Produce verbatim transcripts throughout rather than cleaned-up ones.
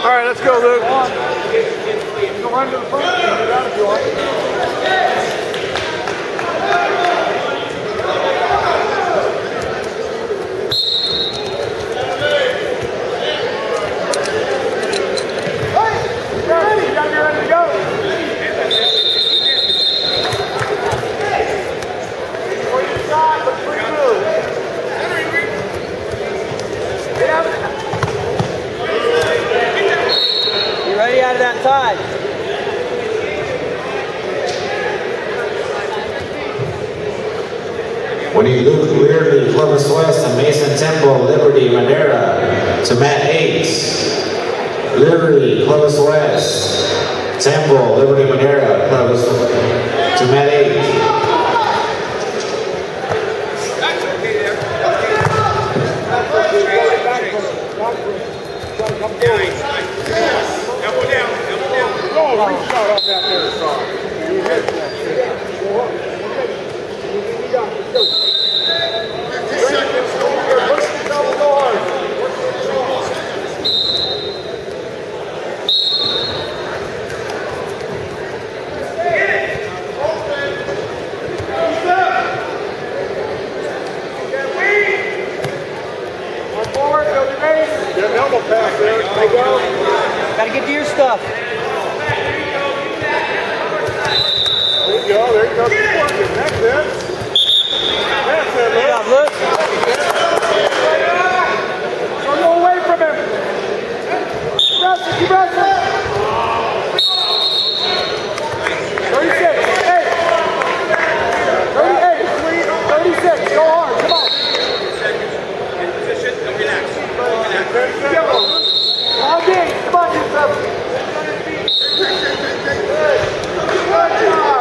All right, let's go, Luke. Go run to the front and get out if you want. Side. We need Luke Leary, Clovis West, and Mason Temple, Liberty, Madera to mat eight. Leary, Clovis West, Temple, Liberty, Madera, Clovis to mat eight. Oh, we shot up that there, sorry. You hit that shit. Go up. You got it. Go. fifty seconds. Go here. Push the double guard. One forward. Go to base. Get an elbow pass there. There you go. Gotta get to your stuff. There you go, there you go. Keep working. That's it. That's it, Good job, Luke. Don't go away from him. Keep wrestling, keep wrestling. thirty-six, eight. thirty-eight, thirty-six. Go hard, come on. Position, relax. Relax. All game, come on, yourself. Good job.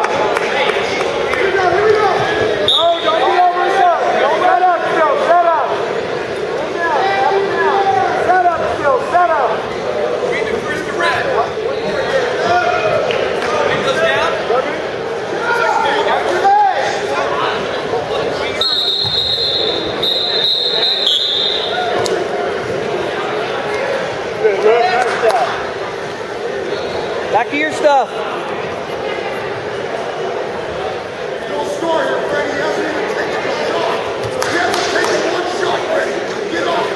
Back to your stuff. Don't score here, Freddie. He hasn't even taken a shot. He hasn't taken one shot, Freddie. Get off.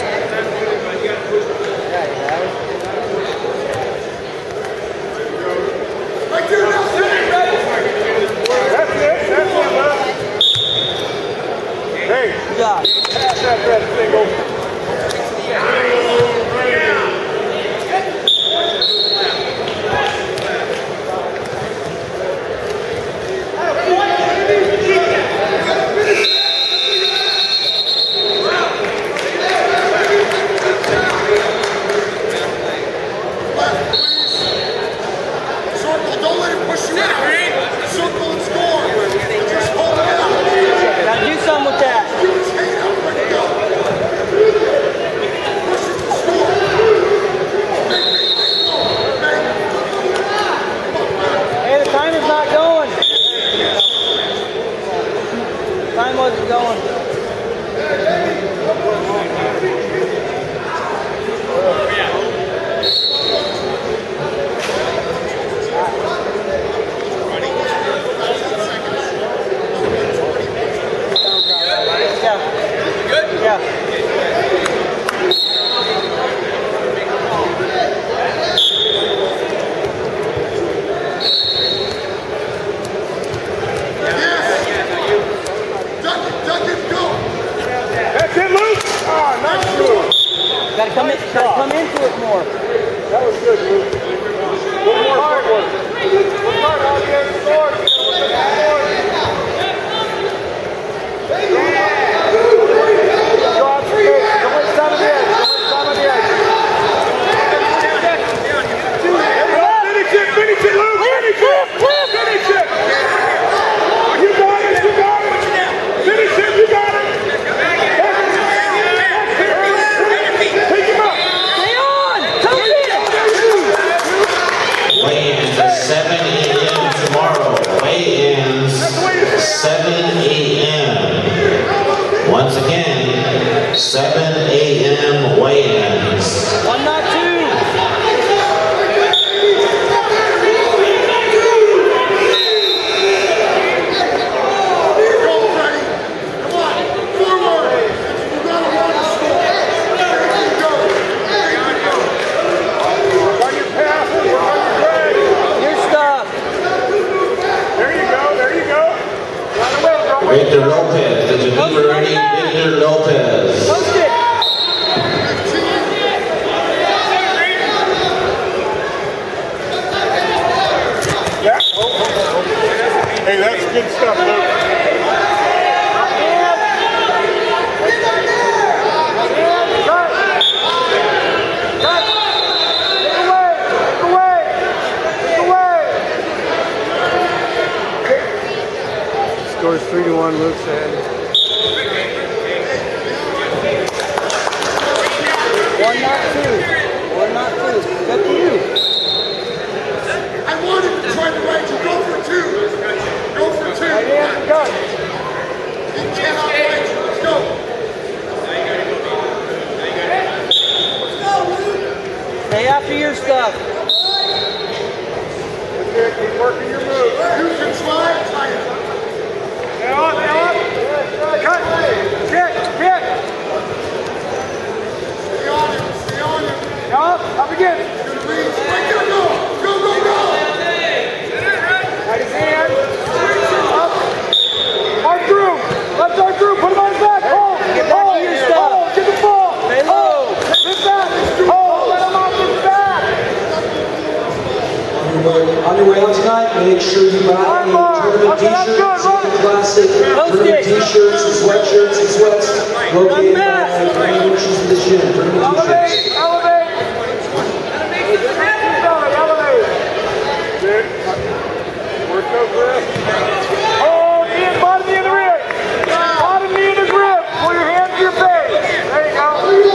Right there, now, Freddie. That's it. That's it, bud. Hey. Good job. Pass that red single. Time wasn't going. Yeah. Good? Yeah. Gotta come, in, gotta come into it more. That was good, Luke. One more hard work. One hard out here in the sword. Go out to the edge. Don't waste time on the edge. Don't waste time on the edge. Finish it, finish it, Luke. Finish it. Finish it. You got it, you got it. Finish it, you got it. Weigh-ins at seven A M tomorrow. Weigh-ins one, Luke's ahead. One, not two. One, not two. It's up to you. I wanted to try to right you. Go for two. Go for two. Right hand, go. He cannot right you. Let's go. Stay after your stuff. Keep working your moves. You can slide, tie it. Stay on, stay on. Cut. Kick, kick. Stay on him. Stay on him. Up, up again. He's gonna reach. Right, go, go. Go, go, go. Right his hand. Up. Arm through. Left arm through. Put him on his back. Hold. Get back Hold. to your stuff. Hold. Get the ball. Stay low. Hit back. Hold. Let him off his back. On your way, on your way out tonight, make sure you buy a tournament Okay, that's t-shirt, good, Super run. Classic, tournament t-shirts and sweatshirts and sweats, located by twenty inches in the gym, tournament Elevate. t-shirts. Elevate. Elevate. Good. Work those ribs. Hold in, bottom knee in the rib. Bottom knee in his rib. Pull your hands to your face. There you go. Good.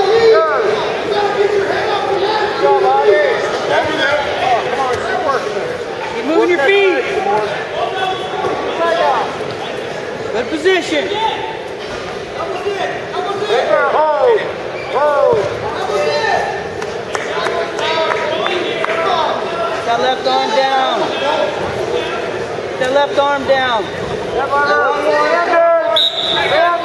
Good job, Bobby. Oh, come on, keep working there. Keep moving your feet. Back out. Good position. Right there, hold. Hold. That left arm down. That left arm down. Step on her. Under. Stay on